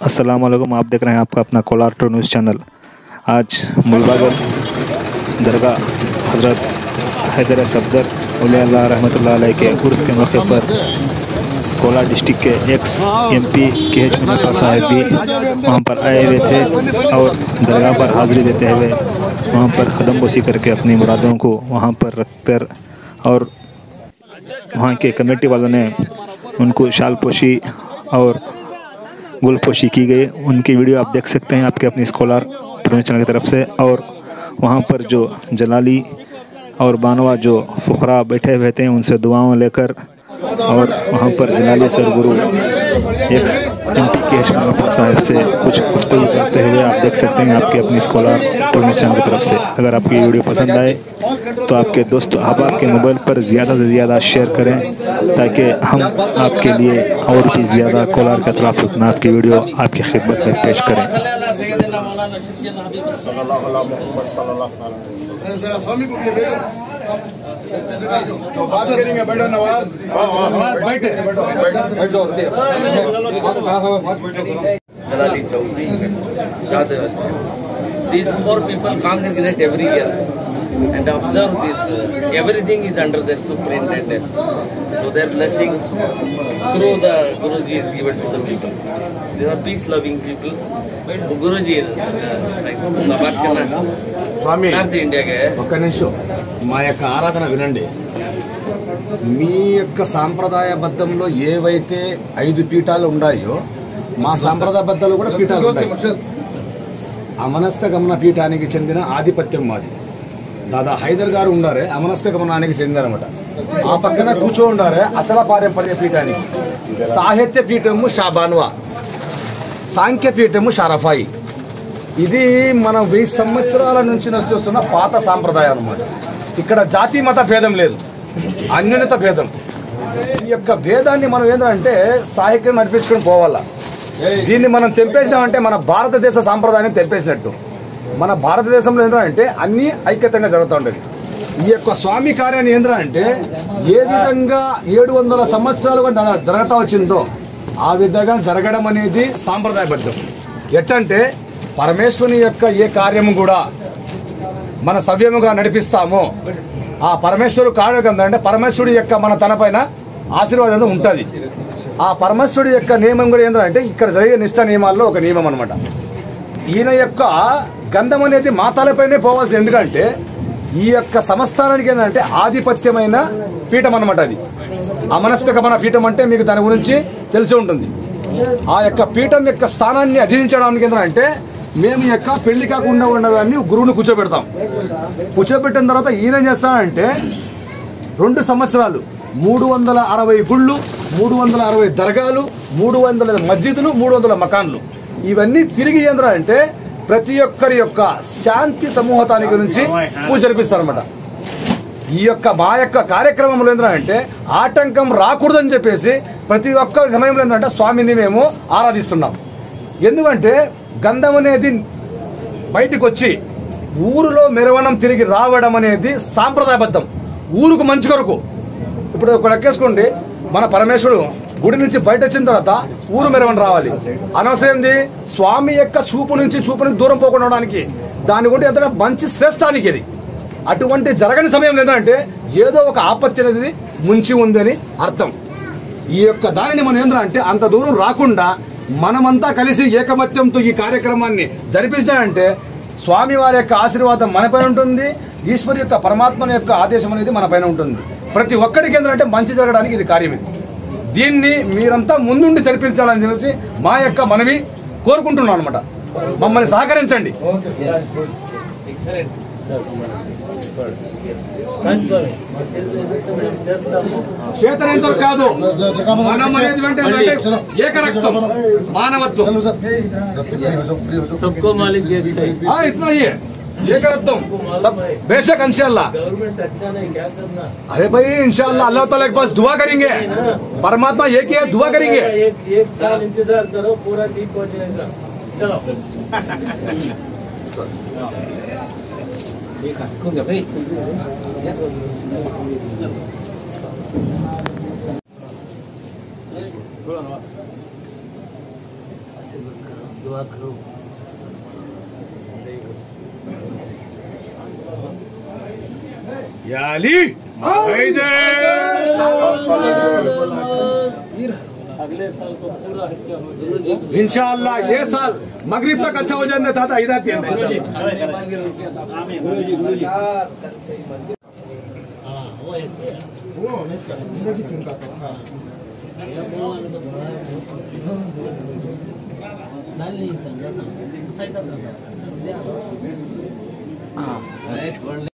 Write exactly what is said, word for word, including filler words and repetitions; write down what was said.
अस्सलाम वालेकुम। आप देख रहे हैं आपका अपना कोलार टू न्यूज़ चैनल। आज मुलबागल दरगाह हज़रत हैदर सफदर औलिया रहमतुल्लाह अलैह के उर्स के मौके पर कोलार डिस्ट्रिक्ट के ex MP K H Munavvar साहब भी वहाँ पर आए हुए थे और दरगाह पर हाज़िरी देते हुए वहाँ पर ख़दम बोसी करके अपनी मुरादों को वहाँ पर रखकर और वहाँ के कमेटी वालों ने उनको शाल पोशी और गुल पोशी की गई। उनकी वीडियो आप देख सकते हैं आपके अपनी स्कॉलर टू चैनल की तरफ से। और वहाँ पर जो जलाली और बानवा जो फुकरा बैठे हुए थे उनसे दुआओं लेकर और वहाँ पर जलाली सरगुरु ex M P K H Munavvar साहब से कुछ गुफ्तगू करते हुए आप देख सकते हैं आपके अपनी स्कॉलर टू चैनल की तरफ से। अगर आपकी वीडियो पसंद आए तो आपके दोस्त अहबाब के मोबाइल पर ज़्यादा से ज़्यादा शेयर करें ताकि हम आपके लिए और भी ज़्यादा कोलार के अतराफ़ नाफ की वीडियो आपकी खिदमत में पेश करें। These four people congregate every year and observe this. Uh, everything is under their superintendence. So their blessing through the Guruji is given to the people. They are peace-loving people. Guruji is Swami, North India ke. ఒక్క నిమిషం మా యొక్క ఆరాధన వినండి. మీ యొక్క సాంప్రదాయబద్ధంలో ఏవైతే ఐదు పీఠాలు ఉన్నాయో మా సాంప్రదాయబద్ధంలో కూడా పీఠాలు ఉన్నాయి. అమనస్క గమన పీఠానికి చెందిన ఆధిపత్యం మాది. దాదా హైదర్ గారు ఉండారే అమనస్క గమనానికి చెందినరన్నమాట. ఆ పక్కన కూర్చో ఉండారే అచల పారంపర్య పీఠానికి. సాహిత్య పీఠము షాబాన్వా, సాంఖ్య పీఠము షారఫాయి. ఇది మనం వెయ్యి సంవత్సరాల నుంచి నడుస్తున్న పాత సాంప్రదాయం అన్నమాట. ఇక్కడ జాతి మత భేదం లేదు, అన్యోన్యత భేదం. ఈ యొక్క భేదాన్ని మనం ఏంటంటే సాహిత్యం నడిపించుకొని పోవాలా. దీన్ని మనం తెంపేసినామంటే మన భారతదేశ సాంప్రదాయాన్ని తెంపేసినట్టు. మన భారతదేశంలో ఏంటంటే అన్ని ఐక్యతంగా జరుగుతూ ఉండేది. ఈ యొక్క స్వామి కార్యాన్ని ఏంటంటే ఏ విధంగా ఏడు వందల సంవత్సరాలుగా జరుగుతూ వచ్చిందో ఆ విధంగా జరగడం అనేది సాంప్రదాయబద్ధం. ఎట్టంటే పరమేశ్వరుని యొక్క ఏ కార్యము కూడా మన సవ్యముగా నడిపిస్తామో ఆ పరమేశ్వరుడు కార్యం అంటే పరమేశ్వరుడి యొక్క మన తన పైన ఆశీర్వాదం ఉంటుంది. ఆ పరమేశ్వరుడి యొక్క నియమం కూడా ఏంటంటే ఇక్కడ జరిగే నిష్ఠ నియమాల్లో ఒక నియమం అనమాట. ఈయన యొక్క గంధం అనేది మాతాలపైనే పోవాల్సి. ఎందుకంటే ఈ యొక్క సంస్థానానికి ఏంటంటే ఆధిపత్యమైన పీఠం అనమాట. అది అమనస్క గమన పీఠం అంటే మీకు దాని గురించి తెలిసి ఉంటుంది. ఆ యొక్క పీఠం యొక్క స్థానాన్ని అధీనించడానికి ఏంటంటే మేము యొక్క పెళ్లి కాకుండా ఉన్నదాన్ని గురువుని కూర్చోబెడతాం. కూర్చోబెట్టిన తర్వాత ఈయన చేస్తానంటే రెండు సంవత్సరాలు మూడు వందల అరవై గుళ్ళు, మూడు వందల అరవై దర్గాలు, మూడు వందల మస్జిదులు, మూడు వందల మకాన్లు ఇవన్నీ తిరిగి ఏంటంటే ప్రతి ఒక్కరి యొక్క శాంతి సమూహతానికి గురించి పూజ జరిపిస్తారన్నమాట. ఈ యొక్క మా యొక్క కార్యక్రమంలో ఏంటంటే ఆటంకం రాకూడదని చెప్పేసి ప్రతి ఒక్క సమయంలో ఏంటంటే స్వామిని మేము ఆరాధిస్తున్నాం. ఎందుకంటే గంధం అనేది బయటికి వచ్చి ఊరిలో మెరవడం తిరిగి రావడం అనేది సాంప్రదాయబద్ధం. ఊరుకు మంచి కొరకు. ఇప్పుడు ఒక లెక్కేసుకోండి, మన పరమేశ్వరుడు గుడి నుంచి బయట వచ్చిన తర్వాత ఊరు మెరవని రావాలి. అనవసరం స్వామి యొక్క చూపు నుంచి చూపు నుంచి దూరం పోకుండా ఉండడానికి దాని గురించి ఎంత మంచి శ్రేష్టానికి ఇది. అటువంటి జరగని సమయం ఏంటంటే ఏదో ఒక ఆపత్తి అనేది ముంచి ఉందని అర్థం. ఈ యొక్క దానిని మనం ఏంటంటే అంత దూరం రాకుండా మనమంతా కలిసి ఏకమత్యంతో ఈ కార్యక్రమాన్ని జరిపించాలంటే స్వామి వారి యొక్క ఆశీర్వాదం మన పైన ఉంటుంది. ఈశ్వరు యొక్క పరమాత్మ యొక్క ఆదేశం అనేది మన పైన ఉంటుంది. ప్రతి ఒక్కడికి ఏంటంటే మంచి జరగడానికి ఇది కార్యం. ఇది దీన్ని మీరంతా ముందుండి జరిపించాలని చెప్పేసి మా యొక్క మనవి కోరుకుంటున్నాం అనమాట. మమ్మల్ని సహకరించండి. చేతనంతో కాదు, మనం అనేది వెంటనే ఏకరక్తం, మానవత్వం. ఇतना ही एक रत्तम सब बेशक इंशाअल्लाह. अरे भाई इंशाअल्लाह अल्लाह ताला के पास दुआ करेंगे. परमात्मा एक ही है, दुआ करेंगे. एक, एक साल इंतजार करो, पूरा ठीक हो जाएगा. चलो भाई आशीर्वाद करो, दुआ करो। या अली अगले साल को पूरा हत्या हो जाए इंशाअल्लाह। ये साल मगरिब तक अच्छा हो जाए दादा इधर नहीं